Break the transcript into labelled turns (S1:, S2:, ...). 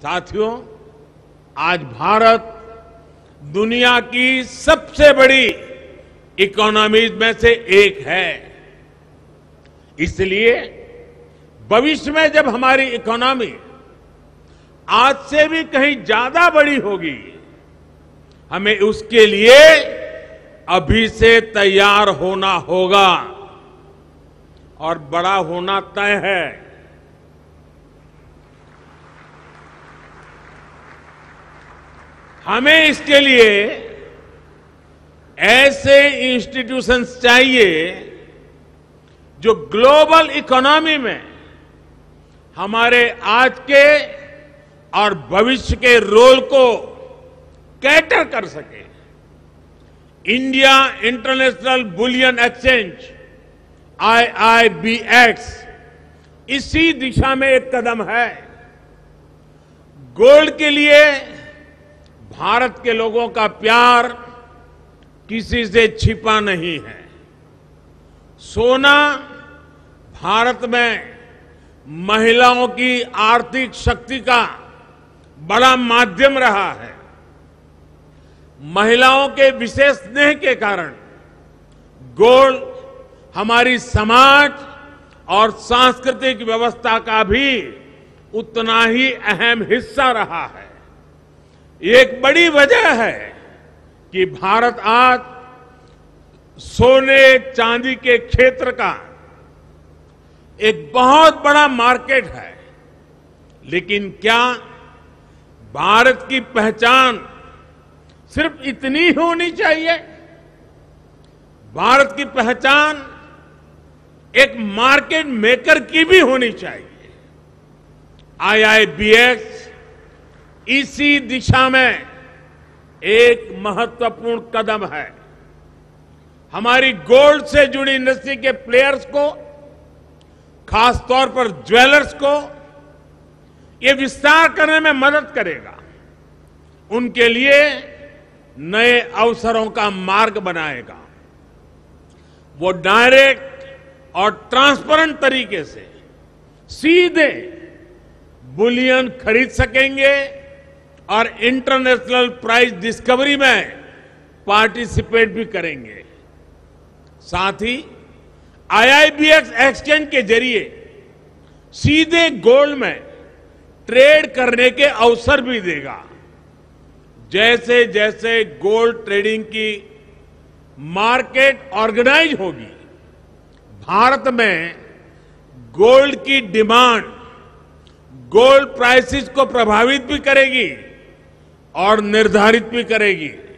S1: साथियों, आज भारत दुनिया की सबसे बड़ी इकोनॉमीज में से एक है। इसलिए भविष्य में जब हमारी इकोनॉमी आज से भी कहीं ज्यादा बड़ी होगी, हमें उसके लिए अभी से तैयार होना होगा और बड़ा होना तय है। हमें इसके लिए ऐसे इंस्टीट्यूशंस चाहिए जो ग्लोबल इकोनॉमी में हमारे आज के और भविष्य के रोल को कैटर कर सके। India international bullion exchange IIBX इसी दिशा में एक कदम है। गोल्ड के लिए भारत के लोगों का प्यार किसी से छिपा नहीं है। सोना भारत में महिलाओं की आर्थिक शक्ति का बड़ा माध्यम रहा है। महिलाओं के विशेष स्नेह के कारण गोल्ड हमारी समाज और सांस्कृतिक व्यवस्था का भी उतना ही अहम हिस्सा रहा है। एक बड़ी वजह है कि भारत आज सोने चांदी के क्षेत्र का एक बहुत बड़ा मार्केट है। लेकिन क्या भारत की पहचान सिर्फ इतनी होनी चाहिए? भारत की पहचान एक मार्केट मेकर की भी होनी चाहिए। IIBX इसी दिशा में एक महत्वपूर्ण कदम है। हमारी गोल्ड से जुड़ी इंडस्ट्री के प्लेयर्स को, खासतौर पर ज्वेलर्स को ये विस्तार करने में मदद करेगा। उनके लिए नए अवसरों का मार्ग बनाएगा। वो डायरेक्ट और ट्रांसपेरेंट तरीके से सीधे बुलियन खरीद सकेंगे और इंटरनेशनल प्राइस डिस्कवरी में पार्टिसिपेट भी करेंगे। साथ ही IIBX एक्सचेंज के जरिए सीधे गोल्ड में ट्रेड करने के अवसर भी देगा। जैसे जैसे गोल्ड ट्रेडिंग की मार्केट ऑर्गेनाइज होगी, भारत में गोल्ड की डिमांड गोल्ड प्राइसेस को प्रभावित भी करेगी और निर्धारित भी करेगी।